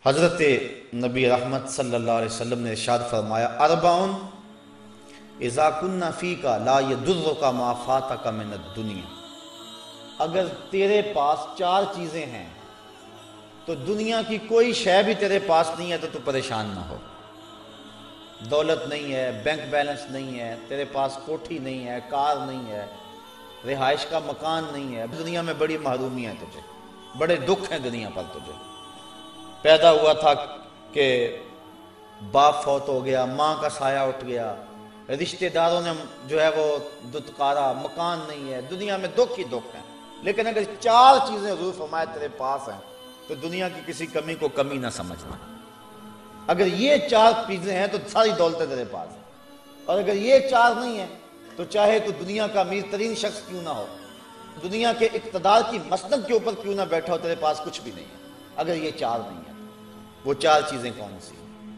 حضرت نبی رحمت صلی اللہ علیہ وسلم نے ارشاد فرمایا اربعن اذا کنا فیک لا یضرک ما فاتک من الدنیا، اگر تیرے پاس چار چیزیں ہیں تو دنیا کی کوئی شے بھی تیرے پاس نہیں ہے تو پریشان نہ ہو۔ دولت نہیں ہے، بینک بیلنس نہیں ہے، تیرے پاس کوٹھی نہیں ہے، کار نہیں ہے، رہائش کا مکان نہیں ہے، دنیا میں بڑی محرومی ہے تجھے، بڑے دکھ ہیں دنیا پر تجھے۔ پیدا ہوا تھا کہ باپ فوت ہو گیا، ماں کا سایہ اٹھ گیا، رشتہ داروں نے جو ہے وہ دتکارا، مکان نہیں ہے، دنیا میں دکھ ہی دکھ ہیں۔ لیکن اگر چار چیزیں حضور فرمایا تیرے پاس ہیں تو دنیا کی کسی کمی کو کمی نہ سمجھنا۔ اگر یہ چار چیزیں ہیں تو ساری دولتیں تیرے پاس ہیں، اور اگر یہ چار نہیں ہیں تو چاہے تو دنیا کا امیر ترین شخص کیوں نہ ہو، دنیا کے اقتدار کی مسند کے اوپر کیوں نہ بیٹھا ہو، تیرے پاس کچھ بھی نہیں ہے اگر یہ چار نہیں ہیں۔ وہ چار چیزیں کون سی؟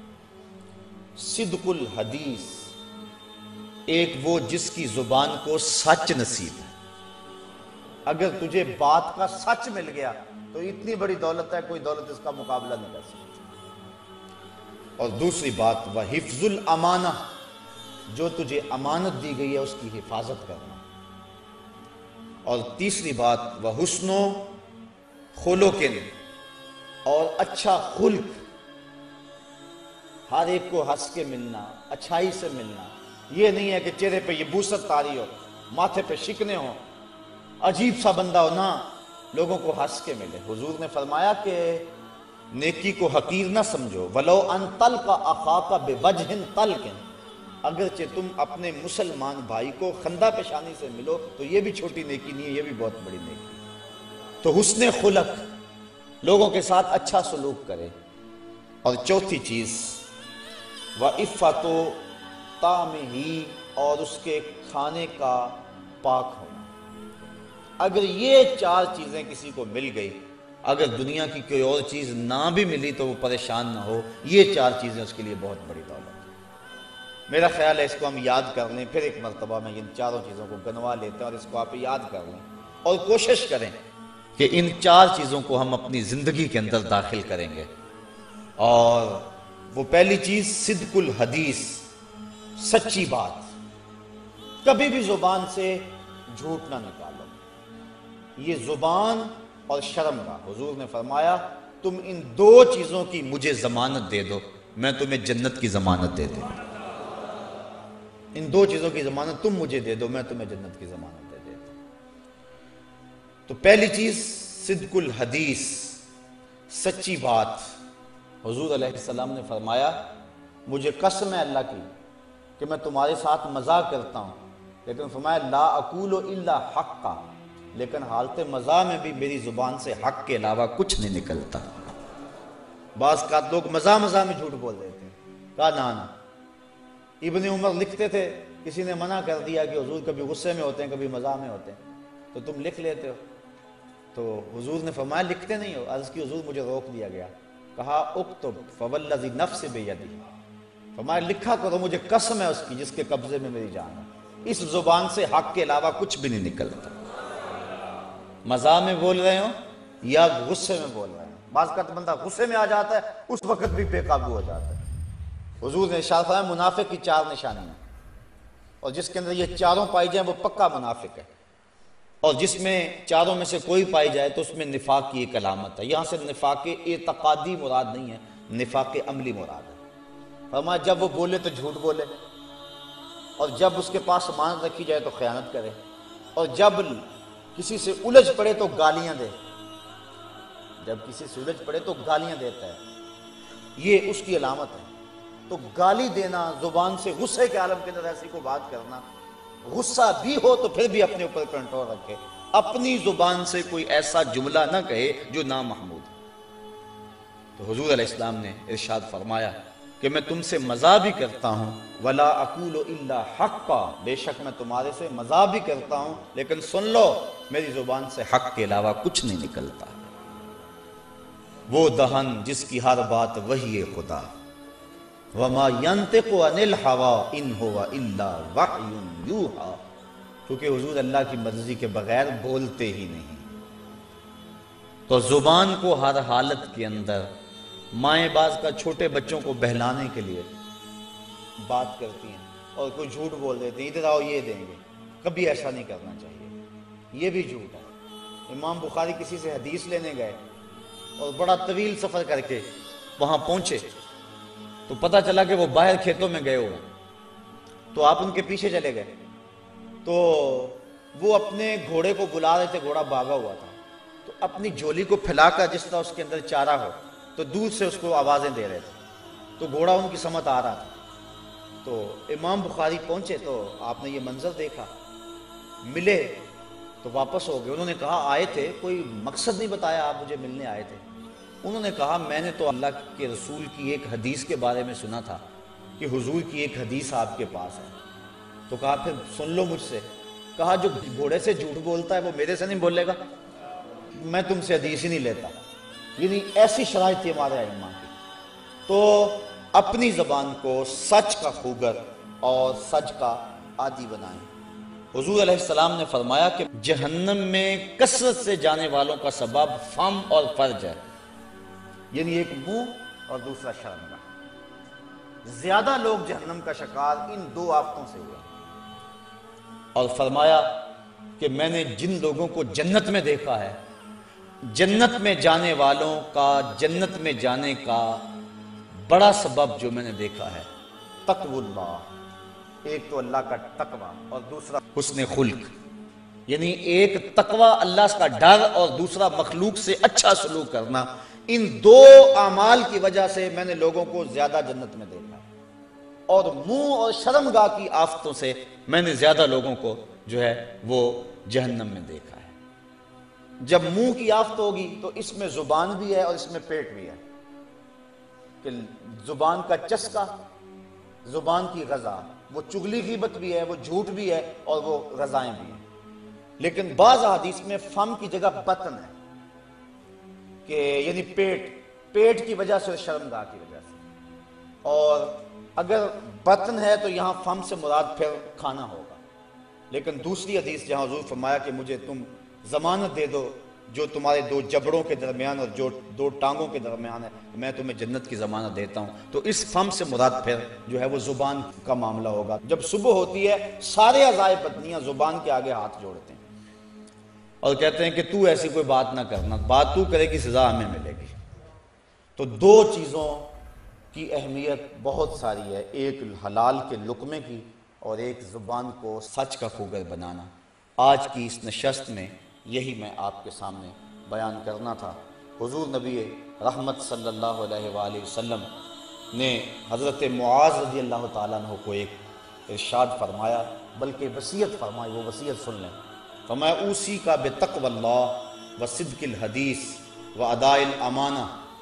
صدق الحدیث، ایک وہ جس کی زبان کو سچ نصیب ہے۔ اگر تجھے بات کا سچ مل گیا تو اتنی بڑی دولت ہے، کوئی دولت اس کا مقابلہ نہیں کر سکتی۔ اور دوسری بات وحفظ الامانہ، جو تجھے امانت دی گئی ہے اس کی حفاظت کرنا۔ اور تیسری بات وحسن خلق، اور اچھا خلق، ہر ایک کو ہنس کے ملنا، اچھائی سے ملنا۔ یہ نہیں ہے کہ چہرے پہ یہ بوست طاری ہو، ماتھے پہ شکنے ہو، عجیب سا بندہ ہو، نہ، لوگوں کو ہنس کے ملے۔ حضور نے فرمایا کہ نیکی کو حقیر نہ سمجھو، وَلَوْ أَن تَلْقَ أَخَاكَ بِوَجْهٍ طَلْقٍ، اگرچہ تم اپنے مسلمان بھائی کو خندہ پیشانی سے ملو تو یہ بھی چھوٹی نیکی نہیں ہے، یہ بھی بہت بڑی نیکی ہے۔ تو حسن خلق، لوگوں کے ساتھ اچھا سلوک کرے۔ اور چوتھی چیز وَعِفَّةُ طَعْمِهِ، اور اس کے کھانے کا پاک ہونا۔ اگر یہ چار چیزیں کسی کو مل گئی، اگر دنیا کی کوئی اور چیز نہ بھی ملی تو وہ پریشان نہ ہو، یہ چار چیزیں اس کے لیے بہت بڑی دولت ہے۔ میرا خیال ہے اس کو ہم یاد کر لیں، پھر ایک مرتبہ میں ان چاروں چیزوں کو گنوا لیتے ہیں اور اس کو آپ یاد کر لیں، اور کوشش کریں کہ ان چار چیزوں کو ہم اپنی زندگی کے اندر داخل کریں گے۔ اور وہ پہلی چیز صدق الحدیث، سچی بات، کبھی بھی زبان سے جھوٹ نہ نکالو۔ یہ زبان اور شرم کا، حضور نے فرمایا تم ان دو چیزوں کی مجھے ضمانت دے دو، میں تمہیں جنت کی ضمانت دے دوں۔ ان دو چیزوں کی ضمانت تم مجھے دے دو، میں تمہیں جنت کی ضمانت دے دیتا ہوں۔ تو پہلی چیز صدق الحدیث، سچی بات۔ حضور علیہ السلام نے فرمایا مجھے قسم ہے اللہ کی کہ میں تمہارے ساتھ مزاح کرتا ہوں، لیکن فرمایا لا اقول الا حقا، لیکن حالت مزاح میں بھی میری زبان سے حق کے علاوہ کچھ نہیں نکلتا۔ بعض کا لوگ مزاح میں جھوٹ بول دیتے ہیں۔ کہا نانا، ابن عمر لکھتے تھے، کسی نے منع کر دیا کہ حضور کبھی غصے میں ہوتے ہیں کبھی مزاح میں ہوتے ہیں تو تم لکھ لیتے ہو، تو حضور نے فرمایا لکھتے نہیں ہو؟ عرض کی حضور مجھے روک دیا گیا۔ کہا اکتب فوالذی نفس بیدی، فرمایا لکھا کرو، مجھے قسم ہے اس کی جس کے قبضے میں میری جان ہے، اس زبان سے حق کے علاوہ کچھ بھی نہیں نکلتا۔ مزاح میں بول رہے ہو یا غصے میں بول رہے ہو۔ بعض کا بندہ غصے میں آ جاتا ہے، اس وقت بھی بے قابو ہو جاتا ہے۔ حضور نے ارشاد فرمایا منافق کی چار نشانیاں، اور جس کے اندر یہ چاروں پائی جائیں وہ پکا منافق ہے، اور جس میں چاروں میں سے کوئی پائی جائے تو اس میں نفاق کی ایک علامت ہے۔ یہاں سے نفاق اعتقادی مراد نہیں ہے، نفاق عملی مراد ہے۔ فرمایا جب وہ بولے تو جھوٹ بولے، اور جب اس کے پاس امانت رکھی جائے تو خیانت کرے، اور جب کسی سے الجھ پڑے تو گالیاں دے، جب کسی سے الجھ پڑے تو گالیاں دیتا ہے، یہ اس کی علامت ہے۔ تو گالی دینا، زبان سے غصے کے عالم کے اندر ایسی کو بات کرنا، غصہ بھی ہو تو پھر بھی اپنے اوپر کنٹرول رکھے، اپنی زبان سے کوئی ایسا جملہ نہ کہے جو نامحمود ہے۔ تو حضور علیہ السلام نے ارشاد فرمایا کہ میں تم سے مزاح بھی کرتا ہوں ولا اقول الا حقا، بے شک میں تمہارے سے مزاح بھی کرتا ہوں لیکن سن لو میری زبان سے حق کے علاوہ کچھ نہیں نکلتا۔ وہ دہن جس کی ہر بات وحی خدا، وما ينطق عن الهوى ان هو الا وحی یوحی، کیونکہ حضور اللہ کی مرضی کے بغیر بولتے ہی نہیں۔ تو زبان کو ہر حالت کے اندر مائیں بعض کا چھوٹے بچوں کو بہلانے کے لیے بات کرتی ہیں اور کوئی جھوٹ بول دیتے ہیں، ادھر آؤ یہ دیں گے، کبھی ایسا نہیں کرنا چاہیے، یہ بھی جھوٹ ہے۔ امام بخاری کسی سے حدیث لینے گئے اور بڑا طویل سفر کر کے وہاں پہنچے تو پتہ چلا کہ وہ باہر کھیتوں میں گئے ہوئے، تو آپ ان کے پیچھے چلے گئے تو وہ اپنے گھوڑے کو بلا رہے تھے، گھوڑا بھاگا ہوا تھا، تو اپنی جھولی کو پھیلا کر جس طرح اس کے اندر چارہ ہو تو دور سے اس کو آوازیں دے رہے تھے، تو گھوڑا ان کی سمت آ رہا تھا۔ تو امام بخاری پہنچے تو آپ نے یہ منظر دیکھا، ملے تو واپس ہو گئے۔ انہوں نے کہا آئے تھے، کوئی مقصد نہیں بتایا، آپ مجھے ملنے آئے تھے؟ انہوں نے کہا میں نے تو اللہ کے رسول کی ایک حدیث کے بارے میں سنا تھا کہ حضور کی ایک حدیث آپ کے پاس ہے، تو کہا پھر سن لو مجھ سے۔ کہا جو گھوڑے سے جھوٹ بولتا ہے وہ میرے سے نہیں بولے گا، میں تم سے حدیث ہی نہیں لیتا۔ یعنی ایسی شرائط تھی ہمارے ائمہ کی۔ تو اپنی زبان کو سچ کا خوگر اور سچ کا عادی بنائیں۔ حضور علیہ السلام نے فرمایا کہ جہنم میں کثرت سے جانے والوں کا سبب فم اور فرج ہے، یعنی ایک منہ اور دوسرا شرمگاہ۔ زیادہ لوگ جہنم کا شکار ان دو آفتوں سے ہوئے، اور فرمایا کہ میں نے جن لوگوں کو جنت میں دیکھا ہے، جنت میں جانے والوں کا جنت میں جانے کا بڑا سبب جو میں نے دیکھا ہے تقوی اللہ، ایک تو اللہ کا تقوی اور دوسرا حسن خلق، یعنی ایک تقوی اللہ کا ڈر اور دوسرا مخلوق سے اچھا سلوک کرنا۔ ان دو اعمال کی وجہ سے میں نے لوگوں کو زیادہ جنت میں دیکھا ہے، اور منہ اور شرمگاہ کی آفتوں سے میں نے زیادہ لوگوں کو جو ہے وہ جہنم میں دیکھا ہے۔ جب منہ کی آفت ہوگی تو اس میں زبان بھی ہے اور اس میں پیٹ بھی ہے، کہ زبان کا چسکا، زبان کی غذا، وہ چغلی غیبت بھی ہے، وہ جھوٹ بھی ہے، اور وہ غذائیں بھی ہیں۔ لیکن بعض حدیث میں فم کی جگہ بطن ہے، کہ یعنی پیٹ کی وجہ سے اور شرمگاہ کی وجہ سے، اور اگر بطن ہے تو یہاں فم سے مراد پھر کھانا ہوگا۔ لیکن دوسری حدیث جہاں حضور فرمایا کہ مجھے تم ضمانت دے دو جو تمہارے دو جبڑوں کے درمیان اور جو دو ٹانگوں کے درمیان ہے، میں تمہیں جنت کی ضمانت دیتا ہوں، تو اس فم سے مراد پھر جو ہے وہ زبان کا معاملہ ہوگا۔ جب صبح ہوتی ہے سارے اعضائے بدنیاں زبان کے آگے ہاتھ جوڑتے ہیں اور کہتے ہیں کہ تو ایسی کوئی بات نہ کرنا، بات تو کرے گی سزا ہمیں ملے گی۔ تو دو چیزوں کی اہمیت بہت ساری ہے، ایک حلال کے لقمے کی اور ایک زبان کو سچ کا خوگر بنانا۔ آج کی اس نشست میں یہی میں آپ کے سامنے بیان کرنا تھا۔ حضور نبی رحمت صلی اللہ علیہ وآلہ وسلم نے حضرت معاذ رضی اللہ تعالیٰ عنہ کو ایک ارشاد فرمایا، بلکہ وصیت فرمائی، وہ وصیت سن لیں۔ فرمایا اوصی کا بتقوی اللہ و صدق الحدیث و اداء الامانہ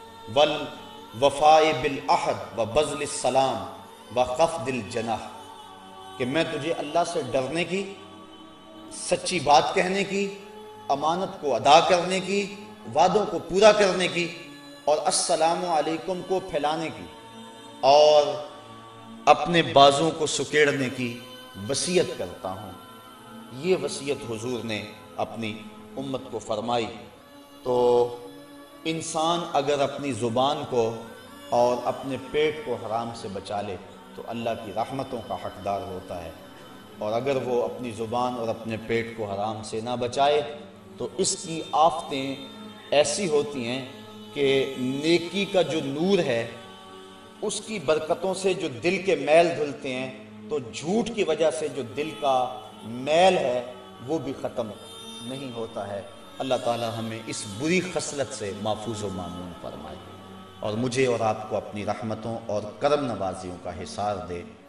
والوفاء بالعہد و بذل السلام و خفض الجناح، کہ میں تجھے اللہ سے ڈرنے کی، سچی بات کہنے کی، امانت کو ادا کرنے کی، وعدوں کو پورا کرنے کی، اور السلام علیکم کو پھیلانے کی، اور اپنے بازوں کو سکیڑنے کی وصیت کرتا ہوں۔ یہ وصیت حضور نے اپنی امت کو فرمائی۔ تو انسان اگر اپنی زبان کو اور اپنے پیٹ کو حرام سے بچا لے تو اللہ کی رحمتوں کا حقدار ہوتا ہے، اور اگر وہ اپنی زبان اور اپنے پیٹ کو حرام سے نہ بچائے تو اس کی آفتیں ایسی ہوتی ہیں کہ نیکی کا جو نور ہے اس کی برکتوں سے جو دل کے میل دھلتے ہیں، تو جھوٹ کی وجہ سے جو دل کا میل ہے وہ بھی ختم نہیں ہوتا ہے۔ اللہ تعالی ہمیں اس بری خصلت سے محفوظ و مامون فرمائے، اور مجھے اور آپ کو اپنی رحمتوں اور کرم نوازیوں کا حصار دے۔